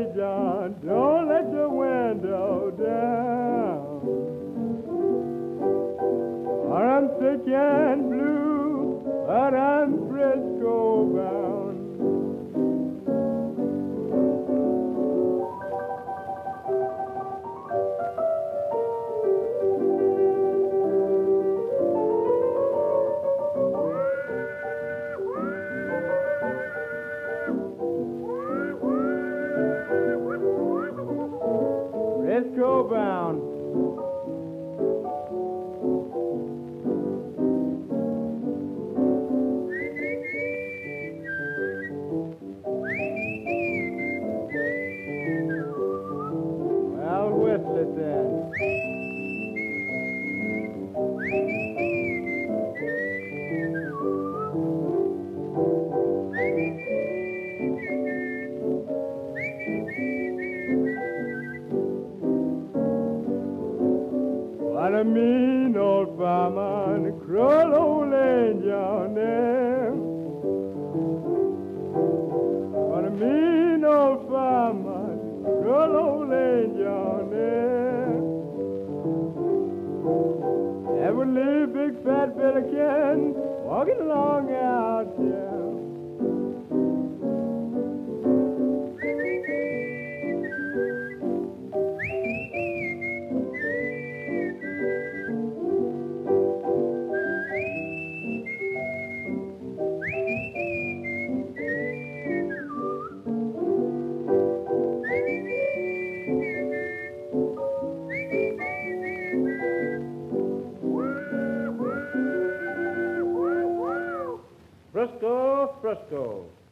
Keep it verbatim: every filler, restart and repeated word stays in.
John, don't let your window down. For I'm sick and blue, but I'm Frisco bound. Frisco bound. Well, whistle it then. What a mean old farmer and a cruel old angel there. What a mean old farmer and a cruel old angel there. That would leave big fat Billiken walking along out here. Frisco, Frisco.